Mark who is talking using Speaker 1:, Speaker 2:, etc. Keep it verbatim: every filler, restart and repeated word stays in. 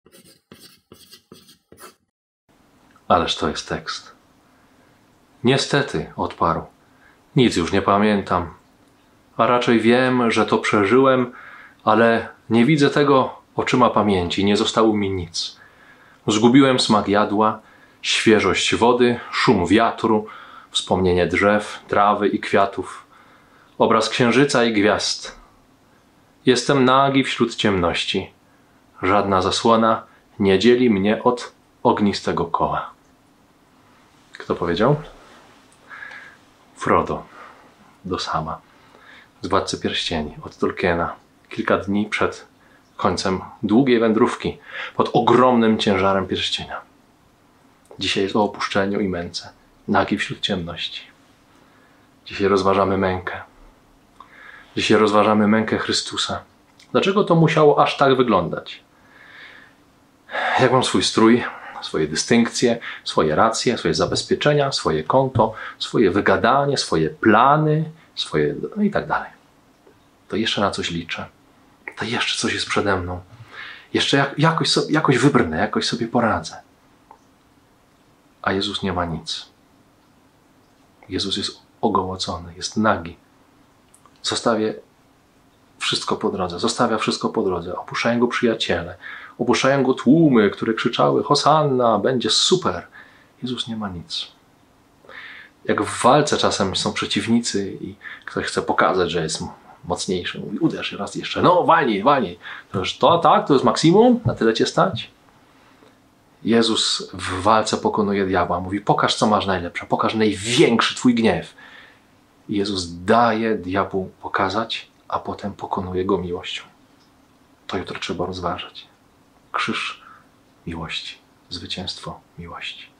Speaker 1: Ależ to jest tekst. Niestety, odparł. Nic już nie pamiętam. A raczej wiem, że to przeżyłem, ale nie widzę tego oczyma pamięci. Nie zostało mi nic. Zgubiłem smak jadła, świeżość wody, szum wiatru, wspomnienie drzew, trawy i kwiatów, obraz księżyca i gwiazd. Jestem nagi wśród ciemności. Żadna zasłona nie dzieli mnie od ognistego koła. Kto powiedział? Frodo, do Sama, z Władcy Pierścieni, od Tolkiena, kilka dni przed końcem długiej wędrówki, pod ogromnym ciężarem pierścienia. Dzisiaj jest o opuszczeniu i męce, nagi wśród ciemności. Dzisiaj rozważamy mękę. Dzisiaj rozważamy mękę Chrystusa. Dlaczego to musiało aż tak wyglądać? Jak mam swój strój, swoje dystynkcje, swoje racje, swoje zabezpieczenia, swoje konto, swoje wygadanie, swoje plany, swoje no i tak dalej. To jeszcze na coś liczę. To jeszcze coś jest przede mną. Jeszcze jak, jakoś, sobie, jakoś wybrnę, jakoś sobie poradzę. A Jezus nie ma nic. Jezus jest ogołocony, jest nagi. Zostawię wszystko po drodze, zostawia wszystko po drodze. Opuszczają go przyjaciele, opuszczają go tłumy, które krzyczały: Hosanna, będzie super. Jezus nie ma nic. Jak w walce czasem są przeciwnicy i ktoś chce pokazać, że jest mocniejszy, mówi: uderz raz jeszcze, no walnij, walnij. To już to tak, to jest maksimum, na tyle cię stać. Jezus w walce pokonuje diabła, mówi: pokaż, co masz najlepsze, pokaż największy twój gniew. I Jezus daje diabłu pokazać, a potem pokonuje go miłością. To jutro trzeba rozważać. Krzyż miłości, zwycięstwo miłości.